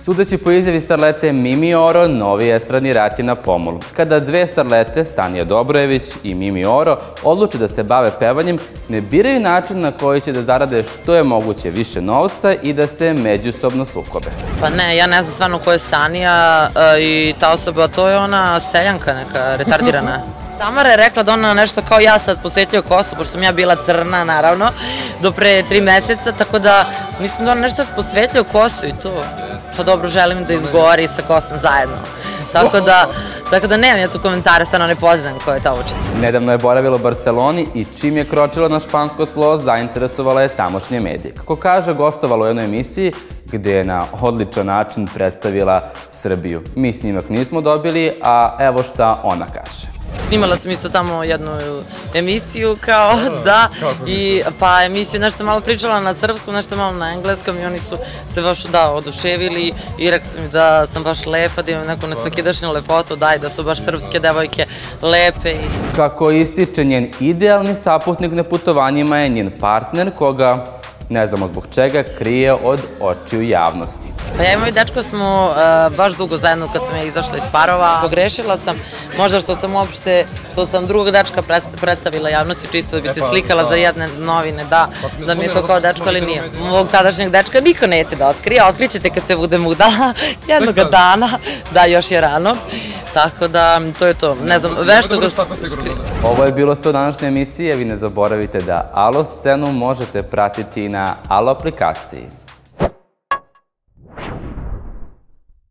Sudeći po izjavi starlete Mimi Oro, novi estradni rat je na pomolu. Kada dve starlete, Stanija Dobrojević i Mimi Oro, odluče da se bave pevanjem, ne biraju način na koji će da zarade što je moguće više novca i da se međusobno sukobe. Pa ne, ja ne znam stvarno ko je Stanija i ta osoba, to je ona seljanka neka, retardirana. Tamara je rekla da ona nešto kao ja sad posvetio kosu, pošto sam ja bila crna, naravno, do pre 3 meseca, tako da mislim da ona nešto posvetio kosu i to. Pa dobro, želim da izgori sa kosom zajedno. Tako da nemam ja tu komentare, stvarno ne poznam ko je ta učica. Nedavno je boravila u Barceloni i čim je kročila na špansko tlo, zainteresovala je tamošnje medije. Kako kaže, gostovala u jednoj emisiji gde je na odličan način predstavila Srbiju. Mi snimak nismo dobili, a evo šta ona kaže. Snimala sam isto tamo jednu emisiju kao da, i pa emisiju nešto malo pričala na srpskom, nešto malo na engleskom i oni su se baš oduševili i rekli su mi da sam baš lepa, da imam neku nesvakidašnju lepotu, da su baš srpske devojke lepe. Kako ističe, njen idealni saputnik na putovanjima je njen partner koga, ne znamo zbog čega, krije od očiju javnosti. Pa ja i moj dečko smo baš dugo zajedno kad sam ja izašla iz parova. Pogrešila sam, možda što sam drugog dečka predstavila javnosti, čisto da bi se slikala za jedne novine, da mi je to kao dečko, ali nije. Mog sadašnjeg dečka niko neće da otkrije, otkrićete kad se budem udala jednoga dana, da još je rano. Tako da, to je to. Ne znam, vešto ga... Ovo je bilo sve u današnje emisije. Vi ne zaboravite da Alo scenu možete pratiti na Alo aplikaciji.